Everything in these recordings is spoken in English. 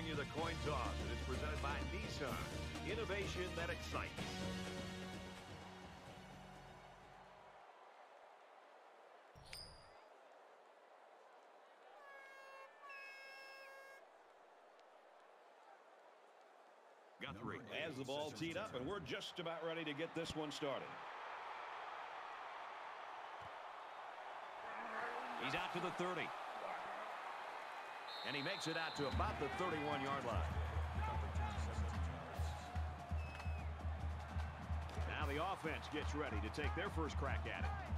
you the coin toss. It is presented by Nissan. Innovation that excites. Guthrie has the ball teed up, and we're just about ready to get this one started. He's out to the 30. And he makes it out to about the 31-yard line. Now the offense gets ready to take their first crack at it.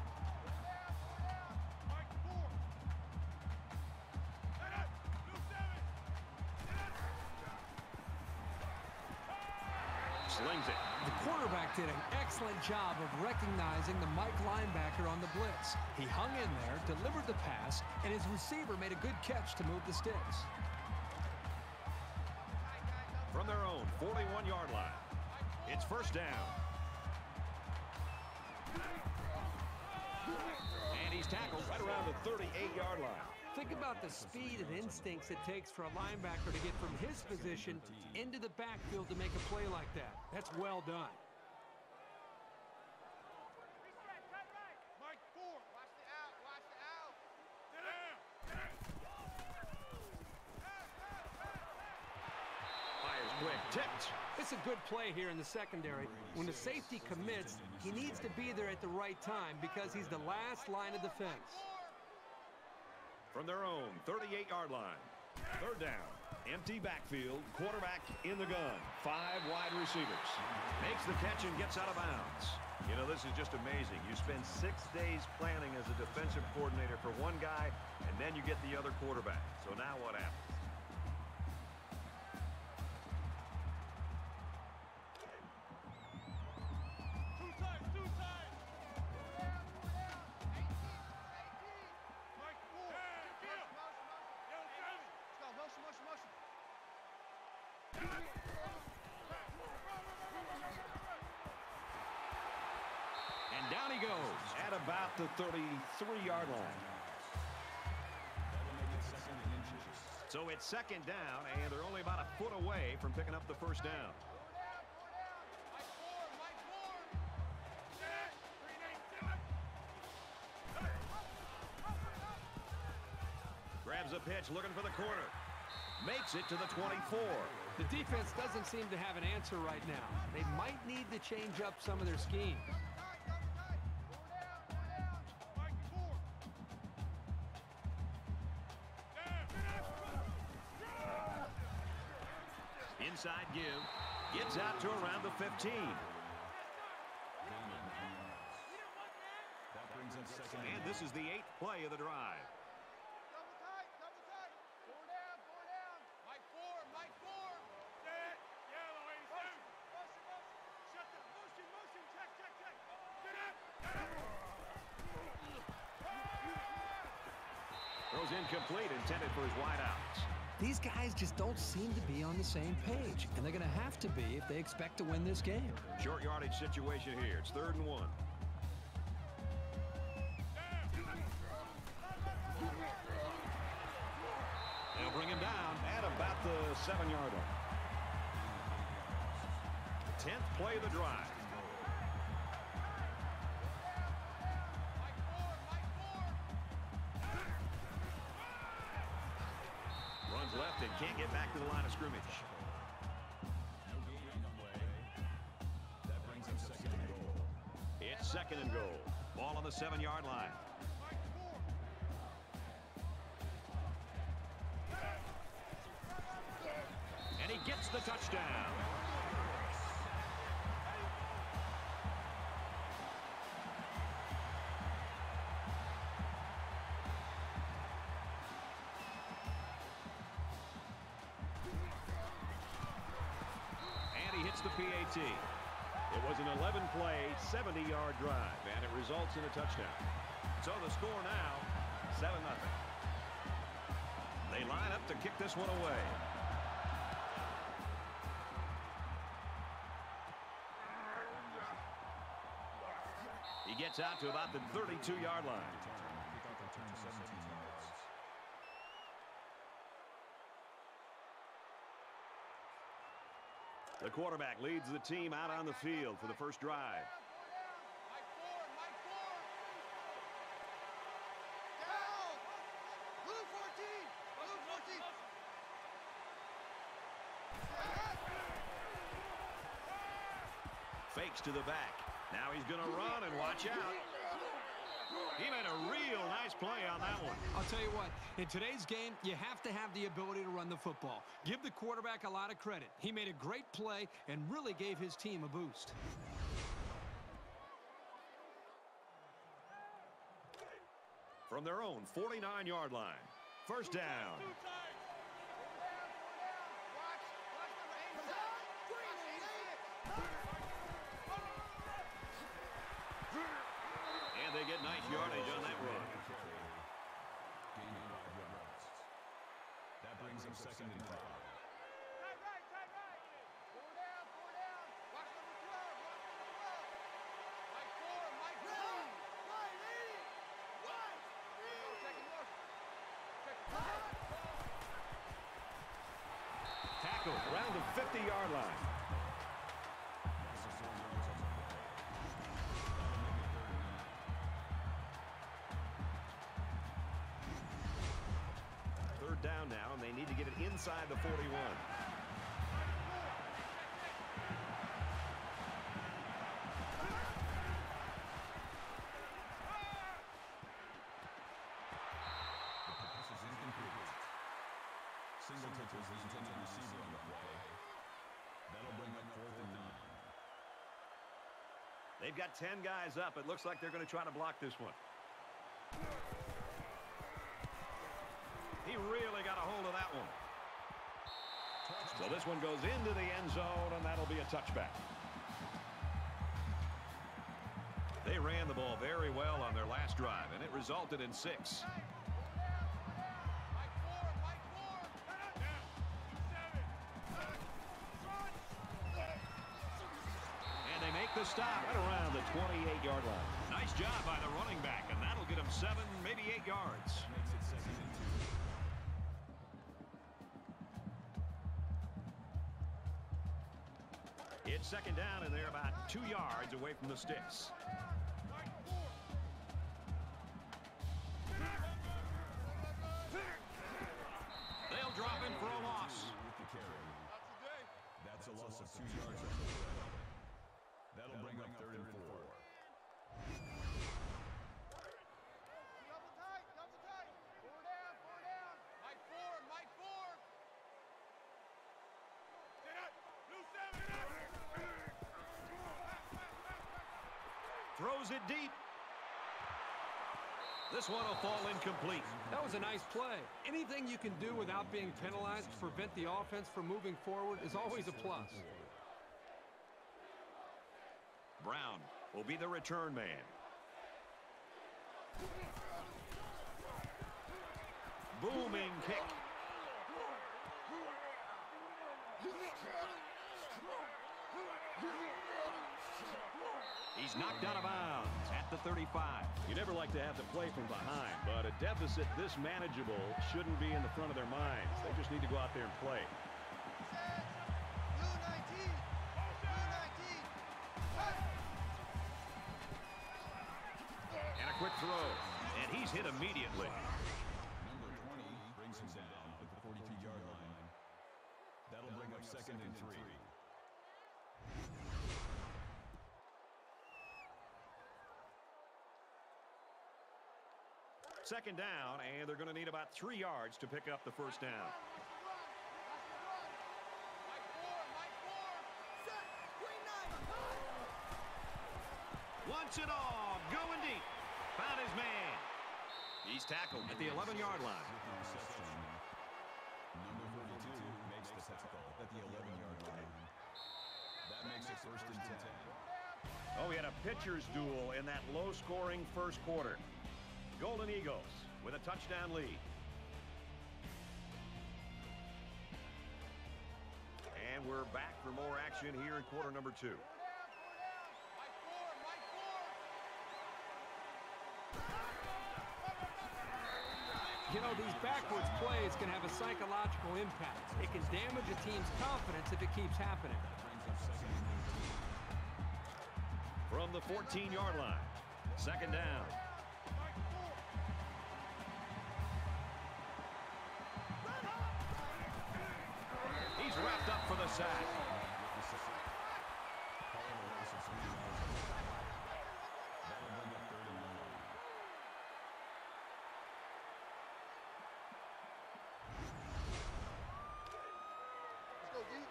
Slings it. The quarterback did an excellent job of recognizing the Mike linebacker on the blitz. He hung in there, delivered the pass, and his receiver made a good catch to move the sticks. From their own 41-yard line, it's first down. And he's tackled right around the 38-yard line. Think about the speed and instincts it takes for a linebacker to get from his position into the backfield to make a play like that. That's well done. Mike 4. Watch the out. Watch the out. Fires quick. Tipped. It's a good play here in the secondary. When the safety commits, he needs to be there at the right time because he's the last line of defense. From their own 38-yard line, third down. Empty backfield, quarterback in the gun. 5 wide receivers. Makes the catch and gets out of bounds. You know, this is just amazing. You spend 6 days planning as a defensive coordinator for one guy, and then you get the other quarterback. So now what happens? And down he goes At about the 33-yard line. So it's second down, and they're only about a foot away from picking up the first down. Grabs a pitch, looking for the corner. Makes it to the 24. The defense doesn't seem to have an answer right now. They might need to change up some of their schemes. Inside give. Gets out to around the 15. And this is the 8th play of the drive. Double tight. Four down. Mike 4. Mike 4. Set. Yellow. Motion. Shut the motion. Check. Get up. Throws incomplete, intended for his wideouts. These guys just don't seem to be on the same page, and they're going to have to be if they expect to win this game. Short yardage situation here. It's 3rd and 1. They'll bring him down at about the 7-yard line. 10th play of the drive. Runs left and can't get back to the line of scrimmage. It's 2nd and goal. Ball on the 7-yard line. And he gets the touchdown. And he hits the PAT. It was an 11-play, 70-yard drive, and it results in a touchdown. So the score now, 7-0. They line up to kick this one away. He gets out to about the 32-yard line. The quarterback leads the team out on the field for the first drive. Mike Ford, Mike Ford. Down. Blue 14. Blue 14. Fakes to the back. Now he's going to run and watch out. He made a real nice play on that one. I'll tell you what, in today's game, you have to have the ability to run the football. Give the quarterback a lot of credit. He made a great play and really gave his team a boost. From their own 49-yard line. First down. And they get nice yardage on that run. That brings him second and 5. Tight right, tight right. Four down, four down. Watch number 12, watch number 12. Mike Ford, Mike Ford. Right, 80. Right, 80. Check it out. Check it out. Tackle around the 50-yard line. Third down now, and they need to get it inside the 41. Singleton was the intended receiver on the play. That'll bring up 4th and 9. They've got 10 guys up. It looks like they're going to try to block this one. He really got a hold of that one. So this one goes into the end zone, and that'll be a touchback. They ran the ball very well on their last drive, and it resulted in 6. And they make the stop right around the 28-yard line. Nice job by the running back, and that'll get him 7, maybe 8 yards. Makes it second and 2. It's second down, and they're about 2 yards away from the sticks. They'll drop in for a loss. With the carry. That's a loss of 2 yards. That'll bring up 3rd and 4. Double tight, double tight. Four down, four down. Mike Ford, Mike Ford. Blue 7. Throws it deep. This one will fall incomplete. That was a nice play. Anything you can do without being penalized to prevent the offense from moving forward is always a plus. Brown will be the return man. Booming kick. He's knocked out of bounds at the 35. You never like to have to play from behind, but a deficit this manageable shouldn't be in the front of their minds. They just need to go out there and play. Blue 19. Blue 19. And a quick throw. And he's hit immediately. Number 20 brings him down at the 42-yard line. That'll bring up 2nd and 3. Second down, and they're going to need about 3 yards to pick up the first down. Mike Ford, Mike Ford. Set. Green 9. Wants it all. Going deep. Found his man. He's tackled at the 11-yard line. With the reception, number 42 makes the tackle at the 11-yard line. That makes it 1st and 10. Oh, we had a pitcher's duel in that low-scoring first quarter. Golden Eagles with a touchdown lead. And we're back for more action here in quarter number 2. Mike Ford, Mike Ford. You know, these backwards plays can have a psychological impact. It can damage a team's confidence if it keeps happening. From the 14-yard line. Second down. He's wrapped up for the sack. Let's go, D.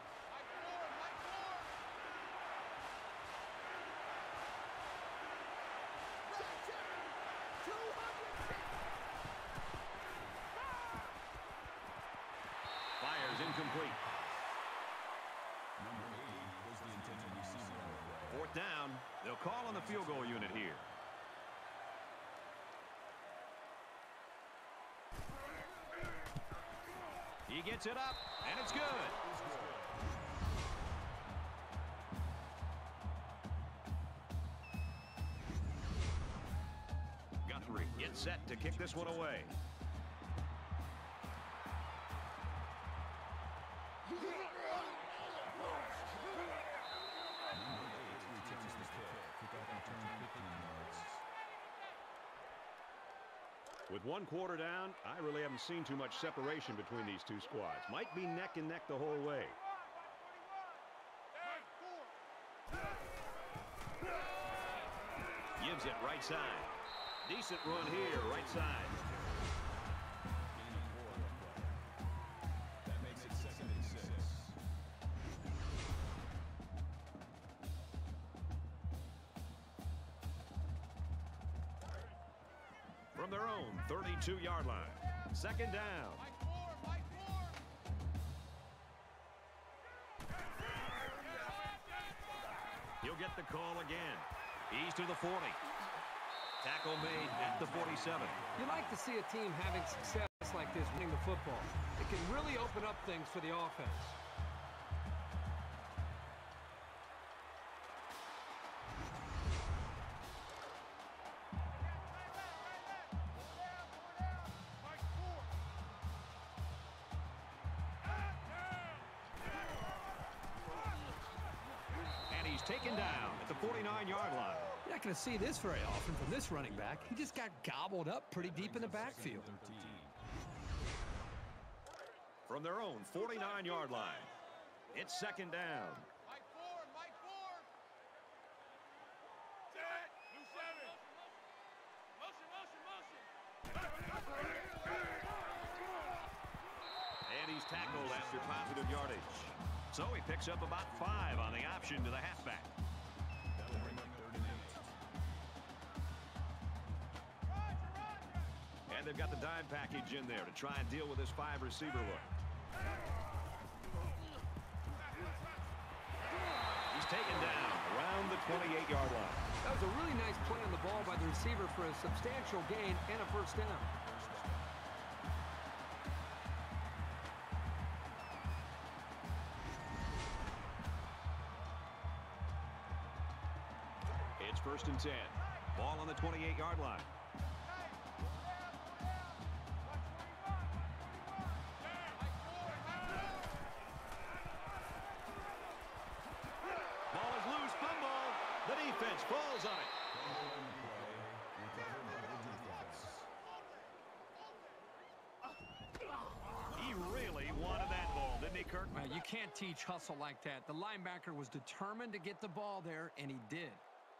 Fires incomplete. Number 80 was the intended receiver on the play. Fourth down. They'll call on the field goal unit here. He gets it up, and it's good. Guthrie gets set to kick this one away. With one quarter down, I really haven't seen too much separation between these two squads. Might be neck and neck the whole way. Gives it right side. Decent run here, right side. Gain of 4 on the play. That makes it 2nd and 6. From their own 32-yard line. Second down. He'll get the call again. He's to the 40. Tackle made at the 47. You like to see a team having success like this winning the football. It can really open up things for the offense. And he's taken down at the 49-yard line. You're not going to see this very often from this running back. He just got gobbled up pretty deep in the backfield. From their own 49-yard line. It's second down. Mike Ford, Mike Ford. Set. New 7. Motion, motion, motion. And he's tackled after positive yardage. So he picks up about 5 on the option to the halfback. That'll bring up 3rd and 8. And they've got the dime package in there to try and deal with this 5-receiver look. He's taken down around the 28-yard line. That was a really nice play on the ball by the receiver for a substantial gain and a first down. It's 1st and 10. Ball on the 28-yard line. Ball is loose, fumble. The defense falls on it. He really wanted that ball, didn't he, Kirk? Well, you can't teach hustle like that. The linebacker was determined to get the ball there, and he did.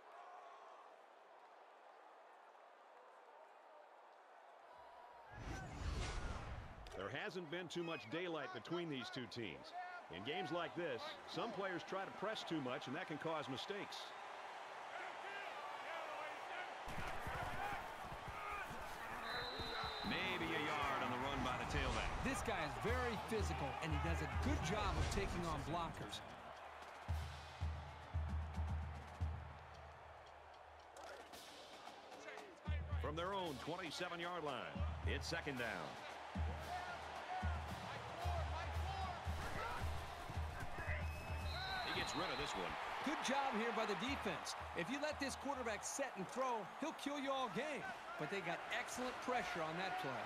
There hasn't been too much daylight between these two teams. In games like this, some players try to press too much, and that can cause mistakes. Maybe a yard on the run by the tailback. This guy is very physical, and he does a good job of taking on blockers. From their own 27-yard line, it's second down. He gets rid of this one. Good job here by the defense. If you let this quarterback set and throw, he'll kill you all game. But they got excellent pressure on that play.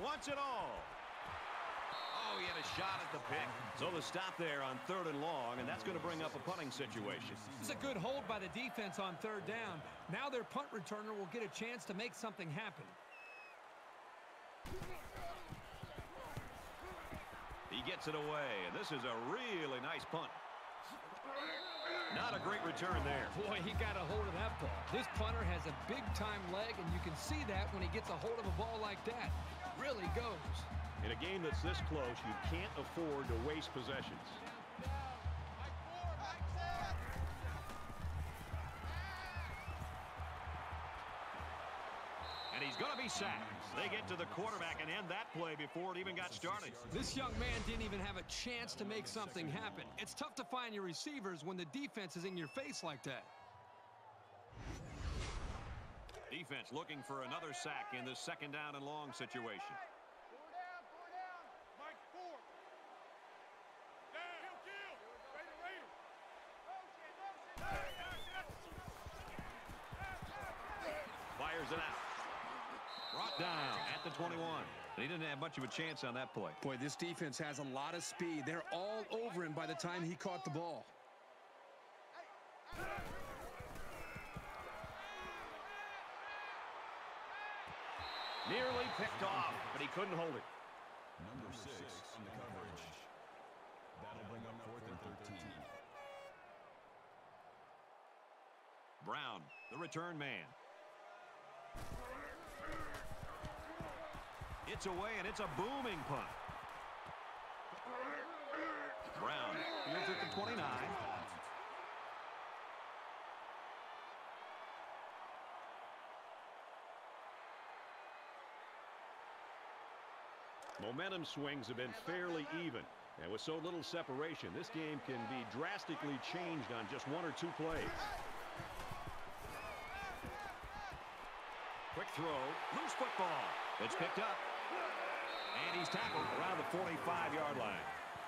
wants it all. Oh, he had a shot at the pick. So the stop there on 3rd and long, and that's going to bring up a punting situation. It's a good hold by the defense on 3rd down. Now their punt returner will get a chance to make something happen. He gets it away, and this is a really nice punt. Not a great return there. Boy, he got a hold of that ball. This punter has a big-time leg, and you can see that when he gets a hold of a ball like that. Really goes. In a game that's this close, you can't afford to waste possessions. And he's going to be sacked. They get to the quarterback and end that play before it even got started. This young man didn't even have a chance to make something happen. It's tough to find your receivers when the defense is in your face like that. Defense looking for another sack in this 2nd down and long situation. Fires it out. Brought down at the 21. He didn't have much of a chance on that play. Boy, this defense has a lot of speed. They're all over him by the time he caught the ball. Nearly picked off, but he couldn't hold it. Number 6 on the coverage. That'll bring up 4th and 13. Brown, the return man. It's away, and it's a booming punt. Brown fields at the 29. Momentum swings have been fairly even. And with so little separation, this game can be drastically changed on just 1 or 2 plays. Quick throw, loose football. It's picked up. And he's tackled around the 45-yard line.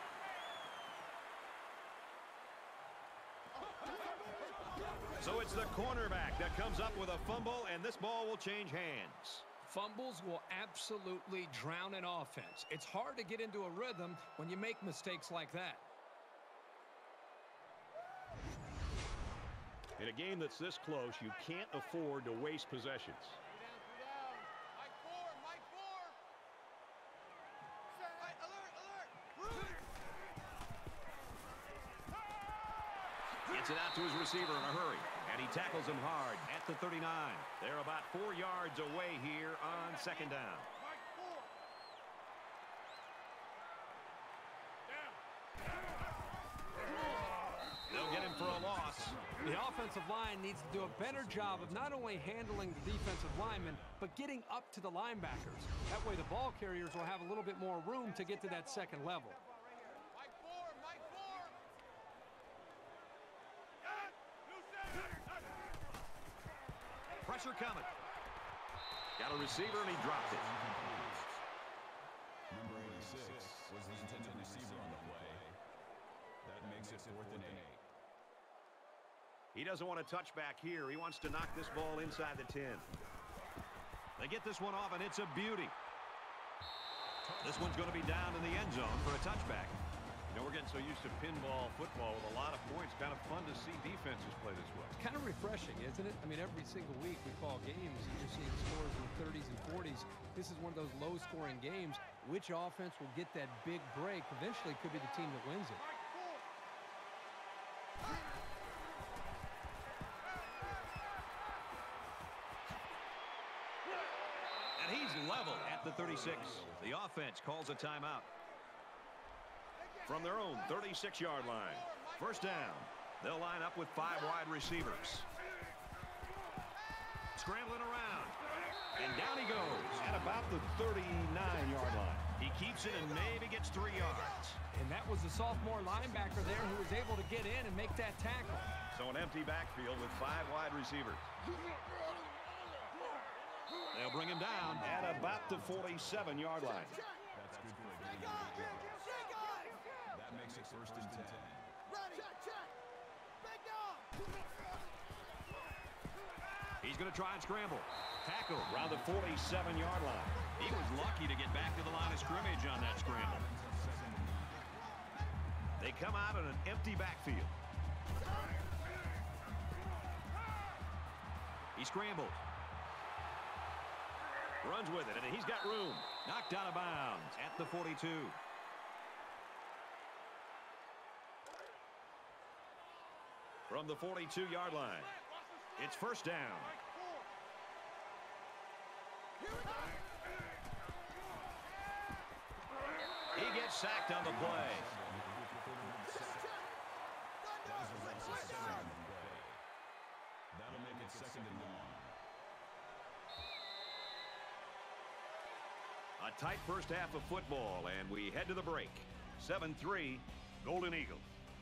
So it's the cornerback that comes up with a fumble, and this ball will change hands. Fumbles will absolutely drown an offense. It's hard to get into a rhythm when you make mistakes like that. In a game that's this close, you can't afford to waste possessions. Gets it out to his receiver in a hurry, and he tackles him hard at the 39. They're about 4 yards away here on 2nd down. They'll get him for a loss. The offensive line needs to do a better job of not only handling the defensive linemen, but getting up to the linebackers. That way the ball carriers will have a little bit more room to get to that 2nd level. Pressure coming. Got a receiver, and he dropped it. Number 86 was the intended receiver on the play. That makes it 4th and 8. He doesn't want a touchback here. He wants to knock this ball inside the 10. They get this one off, and it's a beauty. This one's going to be down in the end zone for a touchback. You know, we're getting so used to pinball football with a lot of points. Kind of fun to see defenses play this way. Kind of refreshing, isn't it? I mean, every single week we call games, you're seeing scores in the 30s and 40s. This is one of those low-scoring games. Which offense will get that big break eventually could be the team that wins it. And he's level at the 36. The offense calls a timeout. From their own 36-yard line. 1st down. They'll line up with 5 wide receivers. Scrambling around. And down he goes at about the 39-yard line. He keeps it and maybe gets 3 yards. And that was the sophomore linebacker there who was able to get in and make that tackle. So an empty backfield with 5 wide receivers. They'll bring him down at about the 47-yard line. That's good for a game. That makes it 1st and 10. He's going to try and scramble. Tackle. Around the 47-yard line. He was lucky to get back to the line of scrimmage on that scramble. They come out in an empty backfield. He scrambles. Runs with it, and he's got room. Knocked out of bounds at the 42. From the 42-yard line, it's first down. He gets sacked on the play. That'll make it second and long. A tight first half of football, and we head to the break. 7-3, Golden Eagles.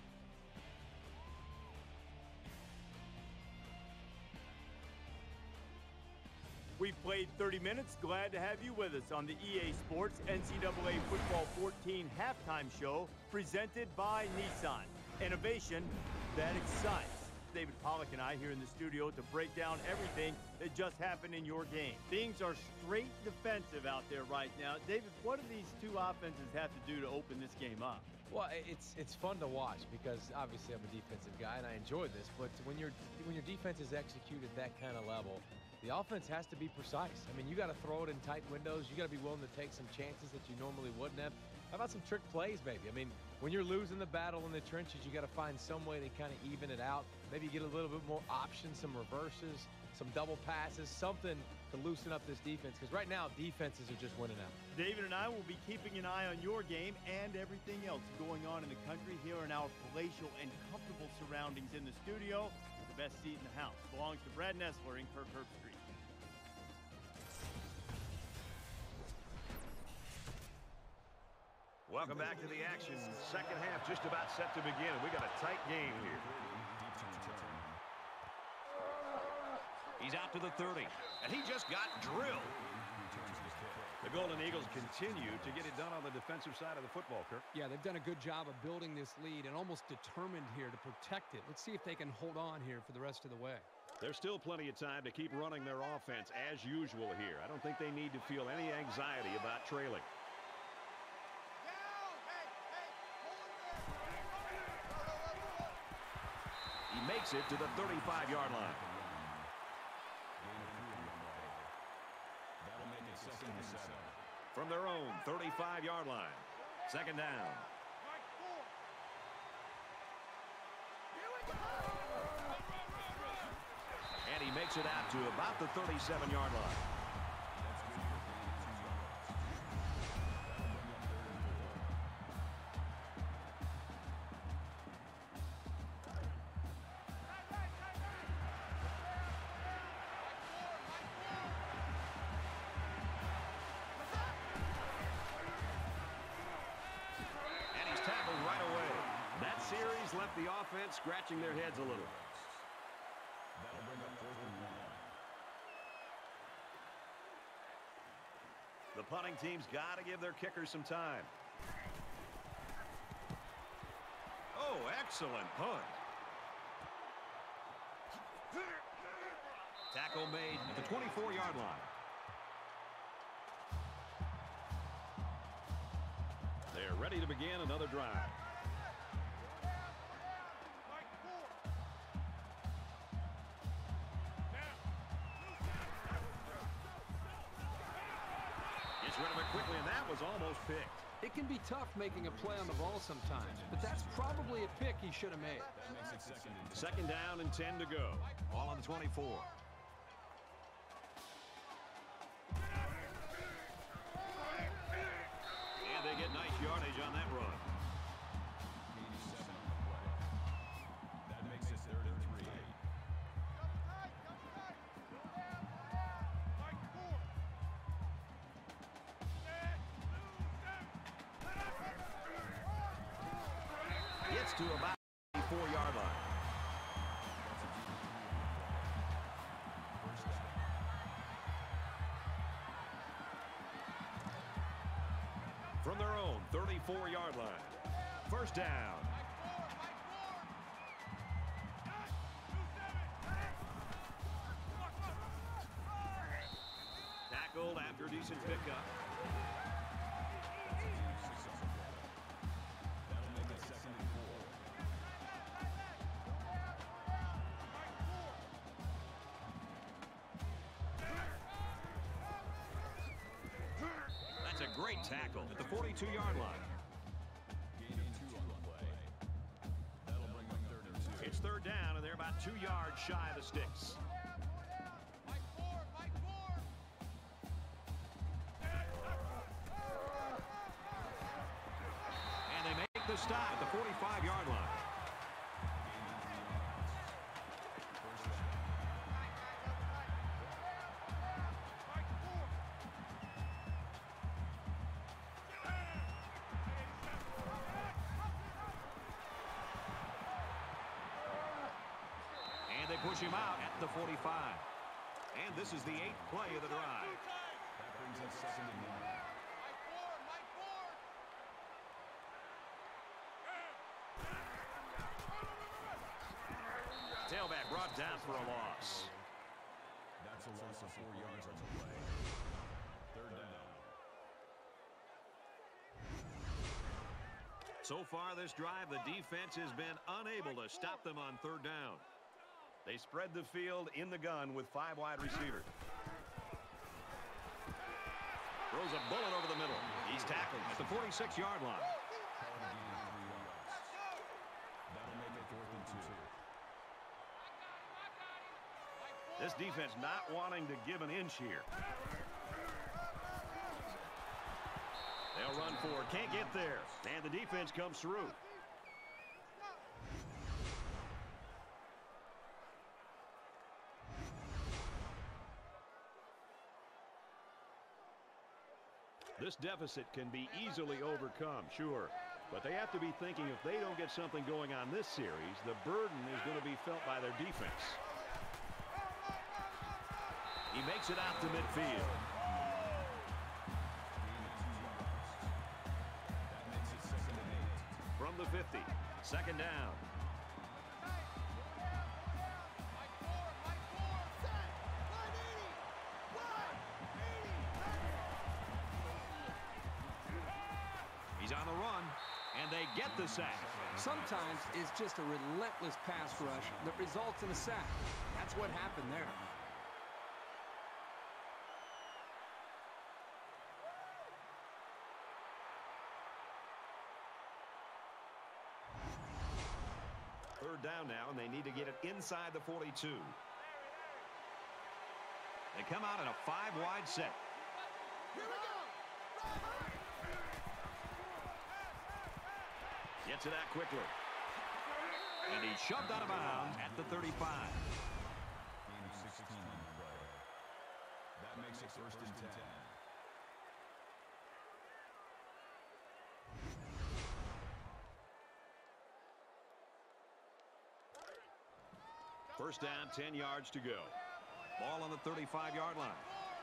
We've played 30 minutes. Glad to have you with us on the EA Sports NCAA Football 14 halftime show presented by Nissan. Innovation that excites. David Pollack and I here in the studio to break down everything that just happened in your game. Things are straight defensive out there right now. David, what do these two offenses have to do to open this game up? Well, it's fun to watch because obviously I'm a defensive guy and I enjoy this. But when your defense is executed that kind of level, the offense has to be precise. I mean, you got to throw it in tight windows. You got to be willing to take some chances that you normally wouldn't have. How about some trick plays, maybe? I mean, when you're losing the battle in the trenches, you got to find some way to kind of even it out. Maybe get a little bit more options, some reverses, some double passes, something to loosen up this defense. Because right now, defenses are just winning out. David and I will be keeping an eye on your game and everything else going on in the country here in our palatial and comfortable surroundings in the studio. The best seat in the house belongs to Brad Nessler in Kirkherb Street. Welcome back to the action. Second half just about set to begin. We got a tight game here. He's out to the 30, and he just got drilled. The Golden Eagles continue to get it done on the defensive side of the football, Kirk. Yeah, they've done a good job of building this lead and almost determined here to protect it. Let's see if they can hold on here for the rest of the way. There's still plenty of time to keep running their offense as usual here. I don't think they need to feel any anxiety about trailing. He makes it to the 35-yard line. That'll make it second and 7. From their own 35-yard line. Second down. And he makes it out to about the 37-yard line. Left the offense scratching their heads a little. That'll bring up 4th and 1. The punting team's got to give their kickers some time. Oh, excellent punt. Tackle made at the 24-yard line. They're ready to begin another drive. Rid of it quickly, and that was almost picked. It can be tough making a play on the ball sometimes, but that's probably a pick he should have made. That makes it second down and 10 to go. All on the 24. And they get nice yardage on that run. 87 on the play. That makes it 3rd and 3. Gets to about the 4-yard line. From their own 34-yard line. First down. decent pickup. That'll make it 2nd and 4. That's a great tackle at the 42-yard line. Gain of 2 on the play. That'll bring up 3rd and 2. It's 3rd down, and they're about 2 yards shy of the sticks. And they make the stop at the 45-yard line. And they push him out at the 45. And this is the 8th play of the drive. That brings us 2nd and 9. Tailback brought down for a loss. That's a loss of 4 yards on the play. 3rd down. So far this drive, the defense has been unable to stop them on 3rd down. They spread the field in the gun with 5 wide receivers. Throws a bullet over the middle. He's tackled at the 46-yard line. Call it a gain of 3 yards. That'll make it 4th and 2. This defense not wanting to give an inch here. They'll run for it. Can't get there. And the defense comes through. This deficit can be easily overcome, sure. But they have to be thinking if they don't get something going on this series, the burden is going to be felt by their defense. He makes it out to midfield. That makes it 2nd and 8. From the 50, 2nd down. He's on the run, and they get the sack. Sometimes it's just a relentless pass rush that results in a sack. That's what happened there. Third down now, and they need to get it inside the 42. They come out in a 5-wide set. Here we go. Gets it out quickly. And he's shoved out of bounds at the 35. Gain of 16 on the play. That makes it 1st and 10. First down, 10 yards to go. Ball on the 35-yard line.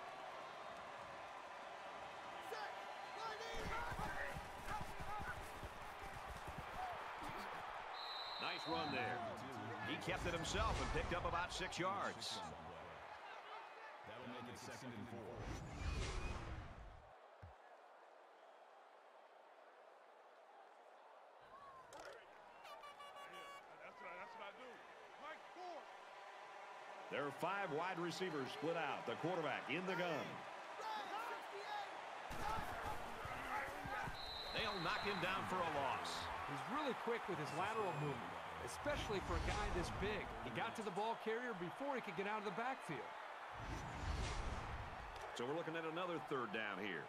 Nice run there. He kept it himself and picked up about 6 yards. That'll make it 2nd and 4. There are 5 wide receivers split out. The quarterback in the gun. They'll knock him down for a loss. He's really quick with his lateral movement, especially for a guy this big. He got to the ball carrier before he could get out of the backfield. So we're looking at another 3rd down here.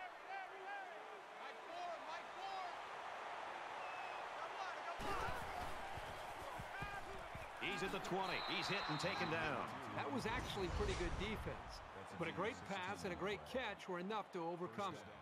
He's at the 20. He's hit and taken down. That was actually pretty good defense. But a great pass and a great catch were enough to overcome it.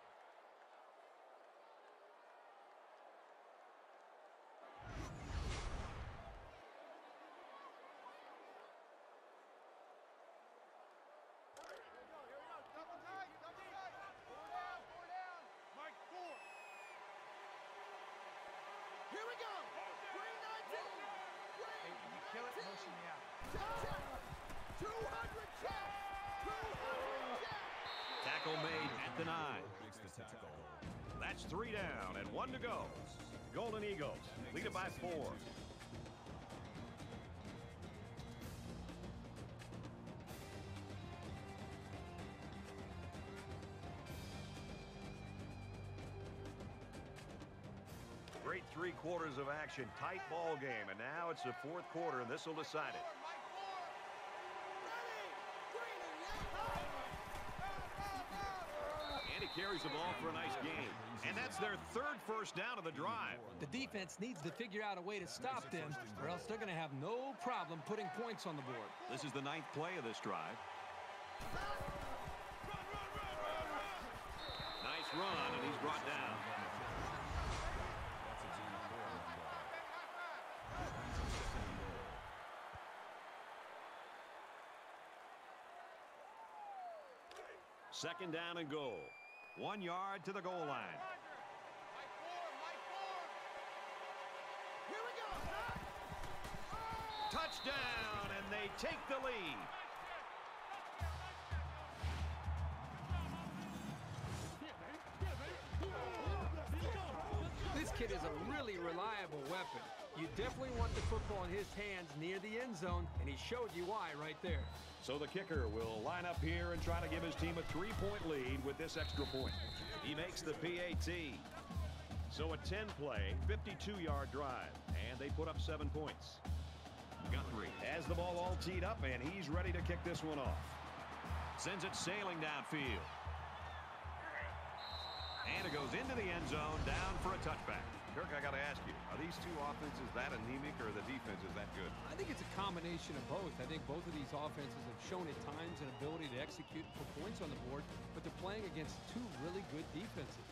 Here we go. 319. Hey, you kill it, motion me out. 200 check. 200 check. Tackle to 9. Makes the tackle. That's 3 down and 1 to go. Golden Eagles lead it by 4. Great 3 quarters of action, tight ball game, and now it's the 4th quarter, and this will decide it. And he carries the ball for a nice game, and that's their 3rd first down of the drive. The defense needs to figure out a way to stop them, or else they're going to have no problem putting points on the board. This is the 9th play of this drive. Nice run, and he's brought down. Second down and goal. 1 yard to the goal line. Touchdown, and they take the lead. This kid is a really reliable weapon. You definitely want the football in his hands near the end zone, and he showed you why right there. So the kicker will line up here and try to give his team a 3-point lead with this extra point. He makes the PAT. So a 10-play, 52-yard drive, and they put up 7 points. Guthrie has the ball all teed up, and he's ready to kick this one off. Sends it sailing downfield. And it goes into the end zone, down for a touchback. Kirk, I got to ask you, are these two offenses that anemic, or the defense is that good? I think it's a combination of both. I think both of these offenses have shown at times an ability to execute and put points on the board, but they're playing against 2 really good defenses.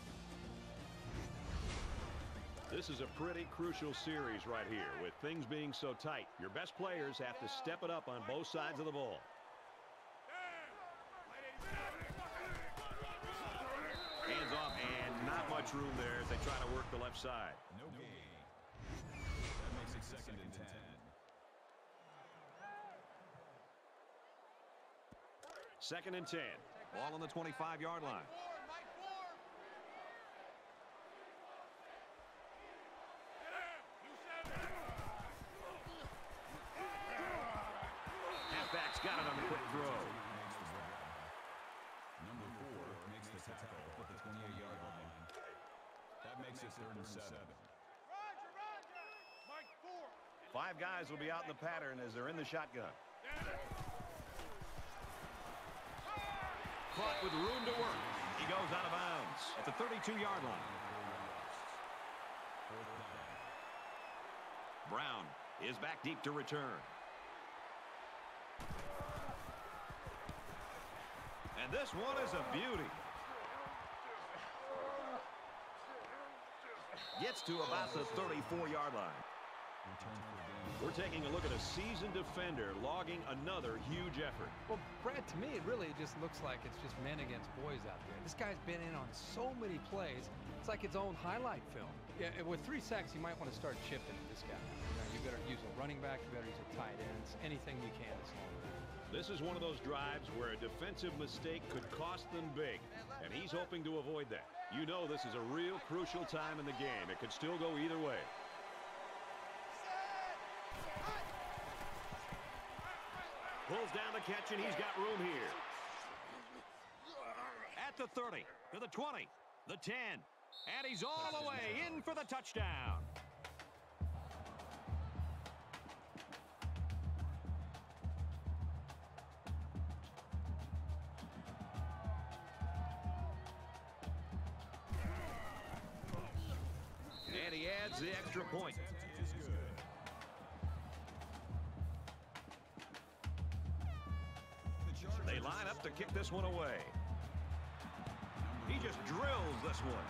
This is a pretty crucial series right here, with things being so tight. Your best players have to step it up on both sides of the ball. Hands off, and not much room there as they try to work the left side. No gain. That makes it second and 10. Second and 10. Ball on the 25-yard line. Halfback's got it on the quick throw. Number 4 makes the tackle at the 28-yard line. That makes it third and 7. Mike 4. 5 guys will be out in the pattern as they're in the shotgun. Caught with room to work. He goes out of bounds at the 32-yard line. Brown is back deep to return. And this one is a beauty. Gets to about the 34-yard line. We're taking a look at a seasoned defender logging another huge effort. Well, Brad, to me, it really just looks like it's just men against boys out there. This guy's been in on so many plays. It's like its own highlight film. Yeah, with 3 sacks, you might want to start chipping at this guy. You better use a running back. You better use a tight ends. Anything you can is long. This is one of those drives where a defensive mistake could cost them big, and he's hoping to avoid that. You know this is a real crucial time in the game. It could still go either way. Pulls down the catch, and he's got room here. At the 30, to the 20, the 10, and he's all the way in for the touchdown. And he adds the extra point. They line up to kick this one away. He just drills this one.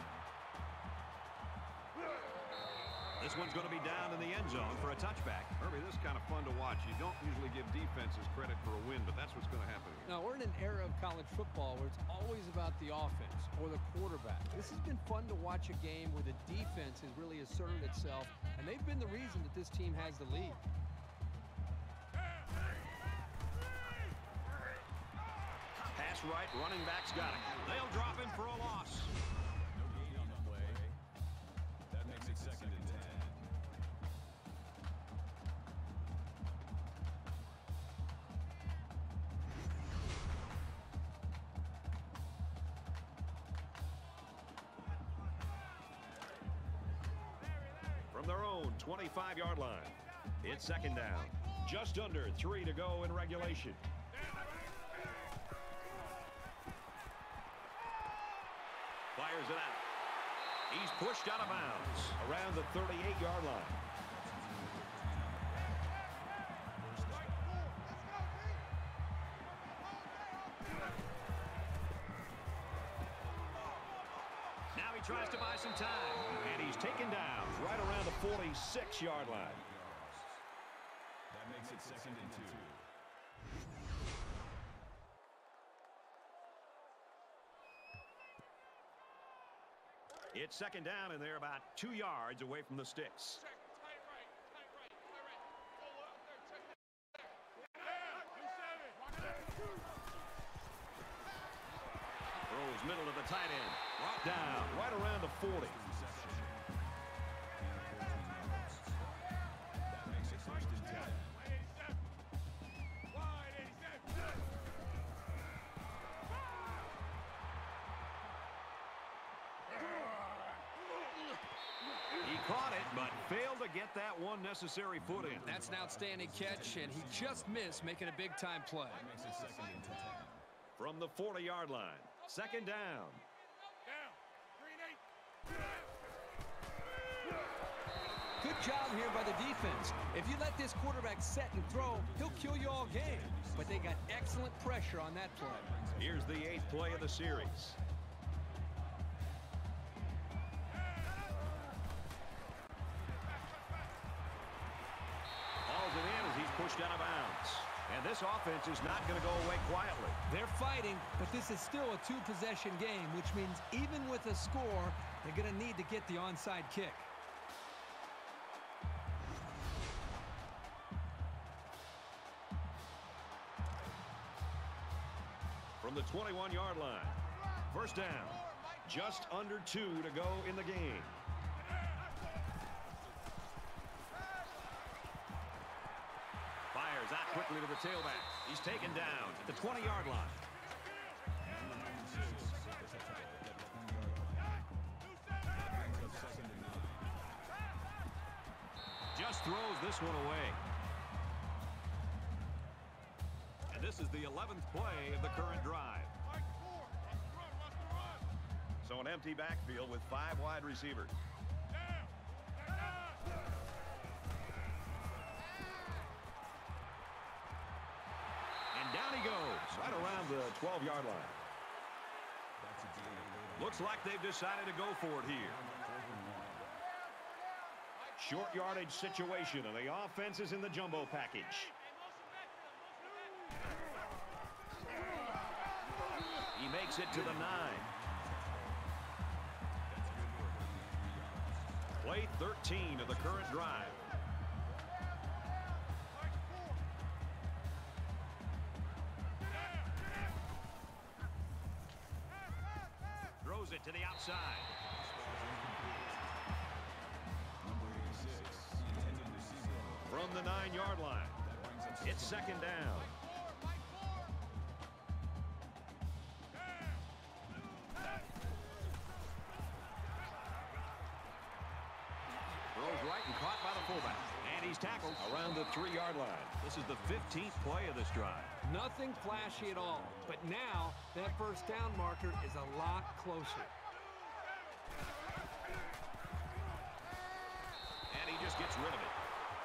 This one's going to be down in the end zone for a touchback. Herbie, this is kind of fun to watch. You don't usually give defenses credit for a win, but that's what's going to happen here. Now, we're in an era of college football where it's always about the offense or the quarterback. This has been fun to watch a game where the defense has really asserted itself, and they've been the reason that this team has the lead. Pass That's right. Running back's got it. They'll drop him for a loss. No gain on the play. That makes it 2nd and 10. From their own 25-yard line, it's 2nd down. Just under 3 to go in regulation. Fires it out. He's pushed out of bounds around the 38-yard line. Now he tries to buy some time, and he's taken down right around the 46-yard line. That makes it 2nd and 2. It's 2nd down, and they're about 2 yards away from the sticks. Check, tight right, tight right, tight right. Go up there, check that. Yeah, 2-7. Throws middle to the tight end. Brought down right around the 40. That makes it 1st and 10. Wide 87. He caught it, but failed to get that one necessary foot in. That's an outstanding catch, and he just missed making a big-time play. That makes it 2nd and 10. From the 40-yard line, 2nd down. Down. Green 8. Good job here by the defense. If you let this quarterback set and throw, he'll kill you all game. But they got excellent pressure on that play. Here's the 8th play of the series. Hauls it in as he's pushed out of bounds. And this offense is not going to go away quietly. They're fighting, but this is still a 2-possession game, which means even with a score, they're going to need to get the onside kick. From the 21-yard line, 1st down. Just under 2 to go in the game. Fires out quickly to the tailback. He's taken down at the 20-yard line. Just throws this one away. And this is the 11th play of the current drive. Mike 4. Watch the run, watch the run. So an empty backfield with 5 wide receivers. Down. And down he goes, right around the 12-yard line. Looks like they've decided to go for it here. Short yardage situation, and the offense is in the jumbo package. He makes it to the 9. Play 13 of the current drive. Throws it to the outside. From the 9-yard line, it's 2nd down. Throws right and caught by the fullback. And he's tackled around the 3-yard line. This is the 15th play of this drive. Nothing flashy at all, but now that 1st down marker is a lot closer. And he just gets rid of it.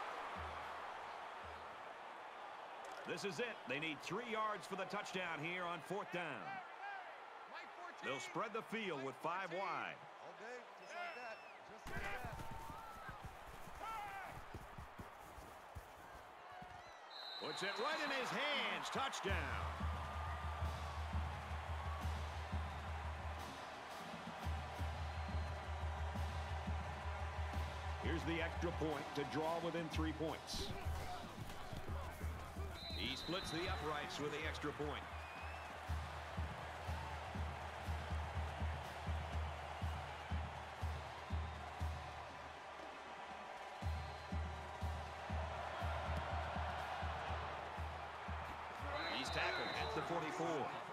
This is it. They need 3 yards for the touchdown here on 4th down. Mike 14. They'll spread the field with 5 wide. All day, just like that. Just like that. Puts it right in his hands. Touchdown. Here's the extra point to draw within 3 points. He splits the uprights with the extra point. 24.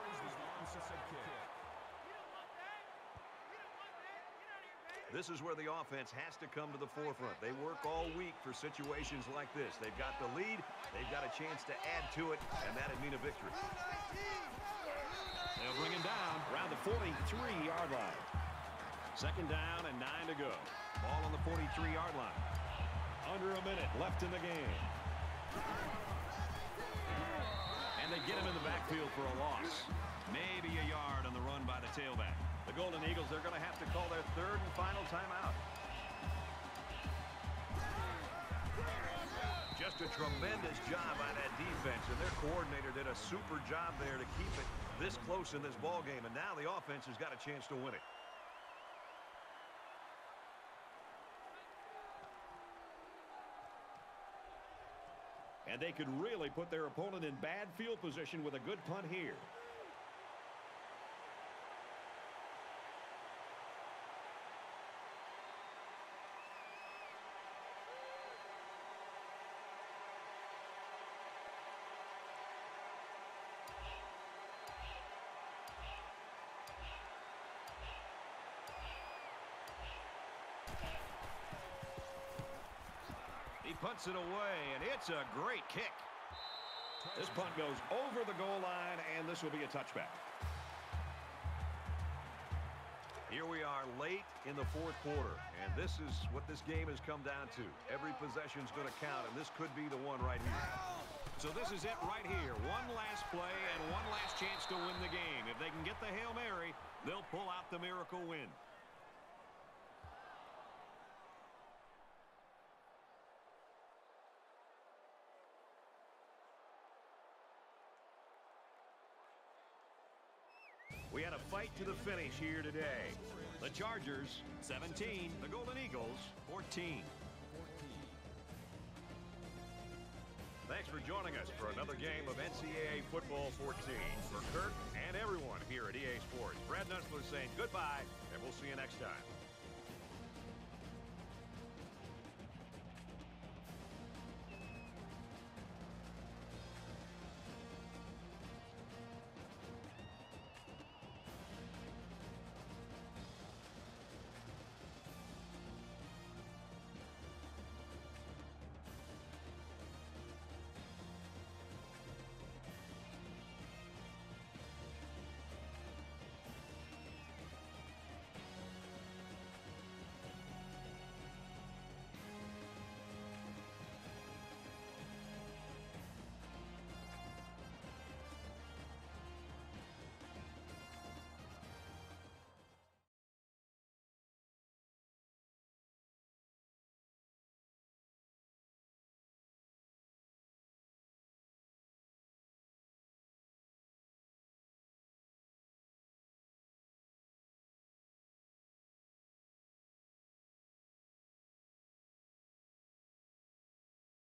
This is where the offense has to come to the forefront. They work all week for situations like this. They've got the lead. They've got a chance to add to it, and that'd mean a victory. They'll bring him down around the 43-yard line. Second down and 9 to go. Ball on the 43-yard line. Under a minute left in the game. And they get him in the backfield for a loss. Maybe a yard on the run by the tailback. The Golden Eagles, they're going to have to call their third and final timeout. Just a tremendous job by that defense, and their coordinator did a super job there to keep it this close in this ball game, and now the offense has got a chance to win it. And they could really put their opponent in bad field position with a good punt here. He punts it away, and it's a great kick. This punt goes over the goal line, and this will be a touchback. Here we are late in the fourth quarter, and this is what this game has come down to. Every possession's going to count, and this could be the one right here. So this is it right here. One last play and one last chance to win the game. If they can get the Hail Mary, they'll pull out the miracle win. We had a fight to the finish here today. The Chargers, 17. The Golden Eagles, 14. Thanks for joining us for another game of NCAA Football 14. For Kirk and everyone here at EA Sports, Brad Nessler saying goodbye, and we'll see you next time.